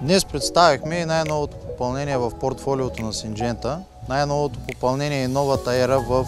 Днес представихме и най-новото попълнение в портфолиото на Синджента. Най-новото попълнение е новата ера в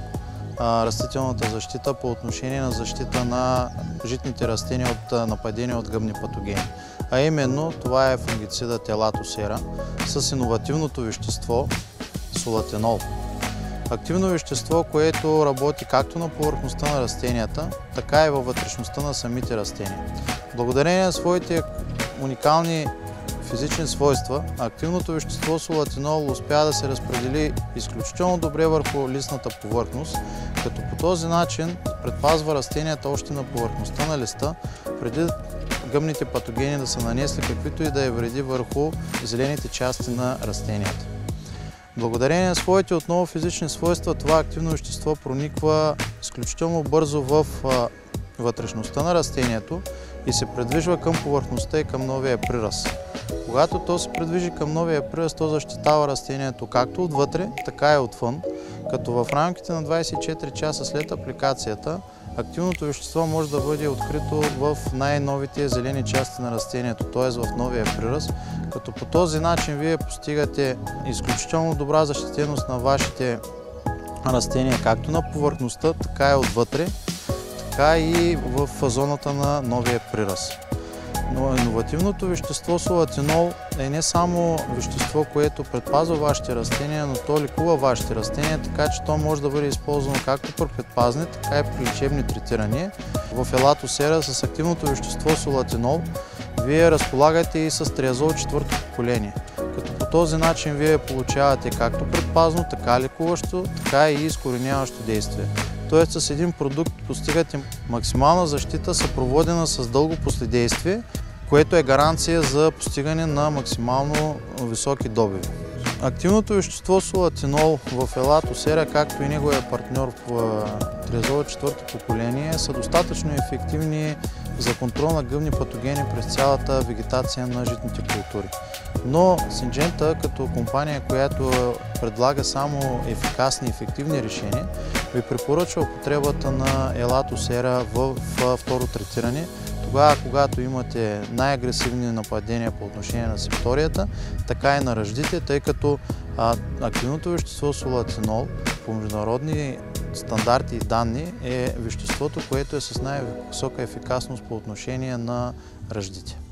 растителната защита по отношение на защита на житните растения от нападения от гъбни патогени. А именно това е фунгицидът Елатосера с иновативното вещество солатинол. Активно вещество, което работи както на повърхността на растенията, така и във вътрешността на самите растения. Благодарение на своите уникални физични свойства, активното вещество солатинол успя да се разпредели изключително добре върху листната повърхност, като по този начин предпазва растенията още на повърхността на листа, преди гъбните патогени да са нанесли каквито и да е вреди върху зелените части на растенията. Благодарение на своите отново физични свойства, това активно вещество прониква изключително бързо в вътрешността на растението и се придвижва към повърхността и към новия приръст. Когато то се придвижи към новия приръст, то защитава растението както отвътре, така и отвън, като в рамките на 24 часа след апликацията активното вещество може да бъде открито в най-новите зелени части на растението, т.е. в новия приръст, като по този начин вие постигате изключително добра защитеност на вашите растения, както на повърхността, така и отвътре, така и в зоната на новия приръст. Но иновативното вещество солатинол е не само вещество, което предпазва вашите растения, но то лекува вашите растения, така че то може да бъде използвано както при предпазни, така и при лечебни третирания. В Елатосера с активното вещество солатинол вие разполагате и с триазол четвърто поколение, като по този начин вие получавате както предпазно, така лекуващо, така и изкореняващо действие. Тоест с един продукт постигате максимална защита, съпроводена с дълго последействие, което е гаранция за постигане на максимално високи добиви. Активното вещество солатинол в Елатосера, както и неговия партньор в триазол четвърто поколение, са достатъчно ефективни за контрол на гъбни патогени през цялата вегетация на житните култури. Но Синджента, като компания, която предлага само ефикасни и ефективни решения, ви препоръчва употребата на Елатосера в второ третиране, тогава когато имате най-агресивни нападения по отношение на септорията, така и на ръждите, тъй като активното вещество солатинол по международни стандарти и данни е веществото, което е с най-висока ефикасност по отношение на ръждите.